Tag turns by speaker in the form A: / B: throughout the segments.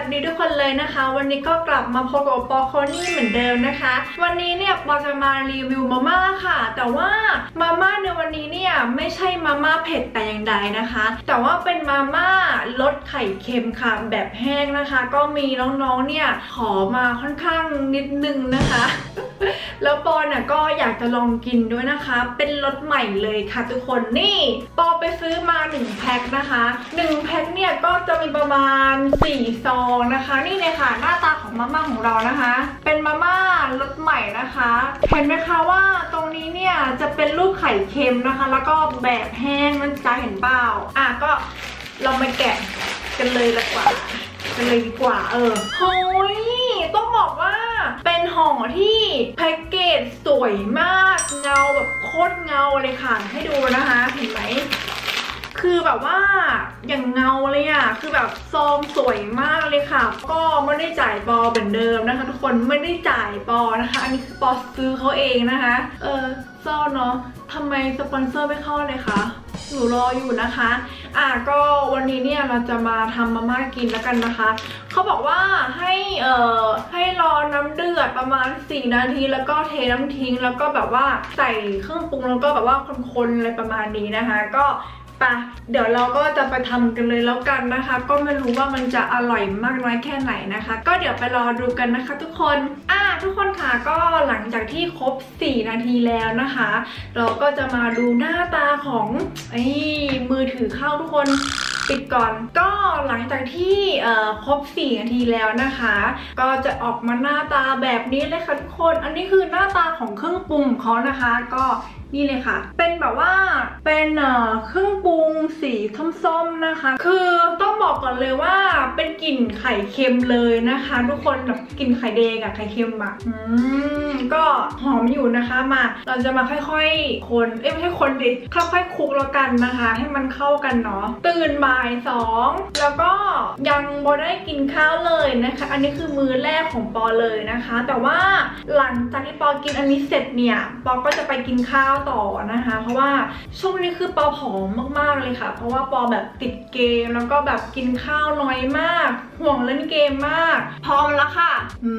A: ดีทุกคนเลยนะคะวันนี้ก็กลับมาพบกับปอโคนี่เหมือนเดิมนะคะวันนี้เนี่ยปอจะมารีวิวมาม่าค่ะแต่ว่ามาม่าในวันนี้เนี่ยไม่ใช่มาม่าเผ็ดแต่อย่างใดนะคะแต่ว่าเป็นมาม่ารสไข่เค็มค่ะแบบแห้งนะคะก็มีน้องๆเนี่ยขอมาค่อนข้างนิดนึงนะคะแล้วปอเนี่ยก็อยากจะลองกินด้วยนะคะเป็นรสใหม่เลยค่ะทุกคนนี่ปอไปซื้อมา1แพ็คนะคะ1แพ็คเนี่ยก็จะมีประมาณ4ซองนะคะนี่เลยค่ะหน้าตาของมาม่าของเรานะคะเป็นมาม่ารสใหม่นะคะเห็นไหมคะว่าตรงนี้เนี่ยจะเป็นรูปไข่เค็มนะคะแล้วก็แบบแห้งมันจะเห็นเปล่าก็เรามาแกะกันเลยดีกว่าโอ้ยต้องบอกว่าเป็นห่อที่แพ็กเกจสวยมากเงาแบบโคตรเงาเลยค่ะให้ดูนะคะเห็นไหมคือแบบว่าอย่างเงาเลยคือแบบซองสวยมากเลยค่ะก็ไม่ได้จ่ายปอเหมือนเดิมนะคะทุกคนไม่ได้จ่ายปอนะคะอันนี้คือปอซื้อเขาเองนะคะเศร้าเนาะทำไมสปอนเซอร์ไม่เข้าเลยคะหนูรออยู่นะคะก็วันนี้เนี่ยเราจะมาทำมาม่ากินแล้วกันนะคะเขาบอกว่าให้รอน้ำเดือดประมาณ4นาทีแล้วก็เทน้ำทิ้งแล้วก็แบบว่าใส่เครื่องปรุงแล้วก็แบบว่าคนๆอะไรประมาณนี้นะคะก็เดี๋ยวเราก็จะไปทำกันเลยแล้วกันนะคะก็ไม่รู้ว่ามันจะอร่อยมากน้อยแค่ไหนนะคะก็เดี๋ยวไปรอดูกันนะคะทุกคนทุกคนค่ะก็หลังจากที่ครบ4นาทีแล้วนะคะเราก็จะมาดูหน้าตาของมือถือเข้าทุกคนปิดก่อนก็หลังจากที่ครบ4นาทีแล้วนะคะก็จะออกมาหน้าตาแบบนี้เลยค่ะทุกคนอันนี้คือหน้าตาของเครื่องปรุงของเขานะคะก็นี่เลยค่ะเป็นแบบว่าเป็นเครื่องปรุงสีส้มๆนะคะคือต้องบอกก่อนเลยว่าเป็นกลิ่นไข่เค็มเลยนะคะทุกคนแบบกลิ่นไข่แดงกับไข่เค็มก็หอมอยู่นะคะมาเราจะมาค่อยๆคนไม่ใช่คนดิค่อยๆคลุกแล้วกันนะคะให้มันเข้ากันเนาะตื่นบ่าย2แล้วก็ยังบ่ได้กินข้าวเลยนะคะอันนี้คือมื้อแรกของปอเลยนะคะแต่ว่าหลังจากที่ปอกินอันนี้เสร็จเนี่ยปอก็จะไปกินข้าวต่อนะคะเพราะว่าช่วงนี้คือปอผอมมากๆเลยค่ะเพราะว่าปอแบบติดเกมแล้วก็แบบกินข้าวน้อยมากห่วงเล่นเกมมากพร้อมแล้วค่ะ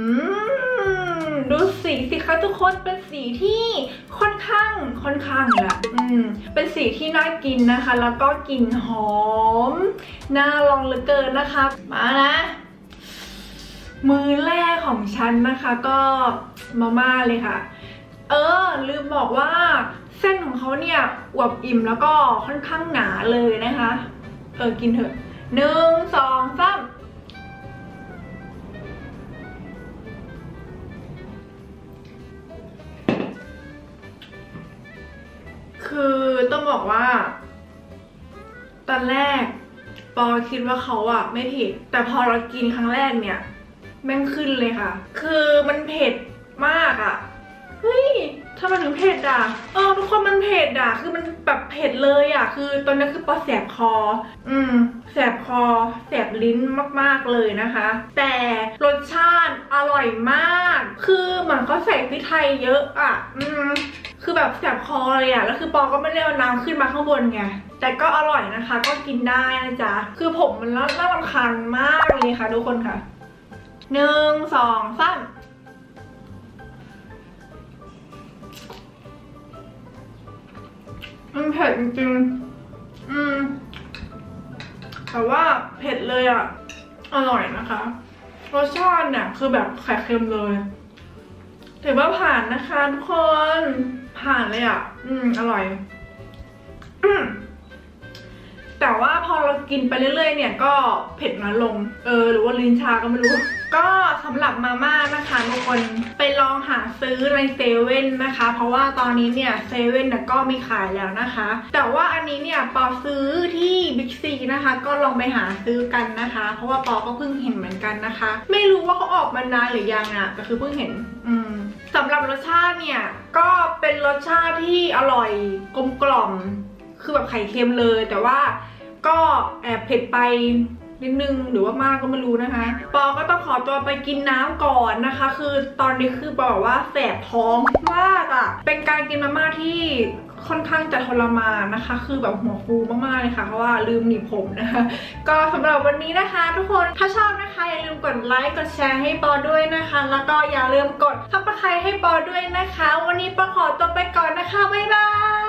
A: ดูสีสิคะทุกคนเป็นสีที่ค่อนข้างเป็นสีที่น่ากินนะคะแล้วก็กลิ่นหอมน่าลองเหลือเกินนะคะมานะมื้อแรกของฉันนะคะก็มาม่าเลยค่ะลืมบอกว่าเส้นของเขาเนี่ยอวบอิ่มแล้วก็ค่อนข้างหนาเลยนะคะกินเถอะ1 2 3คือต้องบอกว่าตอนแรกปอคิดว่าเขาไม่เผ็ดแต่พอเรากินครั้งแรกเนี่ยแม่งขึ้นเลยค่ะคือมันเผ็ดมากเฮ้ยทำไมถึงเผ็ดทุกคนมันเผ็ดคือมันแบบเผ็ดเลยคือตอนนี้คือปอแสบคอแสบคอแสบลิ้นมากๆเลยนะคะแต่รสชาติอร่อยมากคือเหมือนเขาใส่พริกไทยเยอะคือแบบแสบคอเลยแล้วคือปอก็ไม่ได้เอาน้ำขึ้นมาข้างบนไงแต่ก็อร่อยนะคะก็กินได้นะจ๊ะคือผมมันน่ารำคาญมากเลยค่ะทุกคนค่ะ1 2 3มันเผ็ดจริงแต่ว่าเผ็ดเลยอร่อยนะคะรสชาติเนี่ยคือแบบไข่เค็มเลยถือว่าผ่านนะคะทุกคนผ่านเลยอร่อยแต่ว่าพอเรากินไปเรื่อยๆเนี่ยก็เผ็ดน้อยลงหรือว่าลิ้นชาก็ไม่รู้ก็สำหรับมาม่านะคะทุกคนไปลองหาซื้อในเซเว่นนะคะเพราะว่าตอนนี้เนี่ยเซเว่นก็มีขายแล้วนะคะแต่ว่าอันนี้เนี่ยปอซื้อที่บิ๊กซีนะคะก็ลองไปหาซื้อกันนะคะเพราะว่าปอก็เพิ่งเห็นเหมือนกันนะคะไม่รู้ว่าเขาออกมานานหรือยังแต่คือเพิ่งเห็นสำหรับรสชาติเนี่ยก็เป็นรสชาติที่อร่อยกลมกล่อมคือแบบไข่เค็มเลยแต่ว่าก็แอบเผ็ดไปนิดนึงหรือว่ามากก็ไม่รู้นะคะปอก็ต้องขอตัวไปกินน้ำก่อนนะคะคือตอนนี้คือปอบอกว่าแสบท้องมากเป็นการกินมาม่าที่ค่อนข้างจะทรมานนะคะคือแบบหัวฟูมากๆเลยค่ะเพราะว่าลืมหนีบผมนะคะก็สำหรับวันนี้นะคะทุกคนถ้าชอบนะคะอย่าลืมกดไลค์กดแชร์ให้ปอด้วยนะคะแล้วก็อย่าลืมกดซับสไครบ์ให้ปอด้วยนะคะวันนี้ปอขอตัวไปก่อนนะคะบ๊ายบาย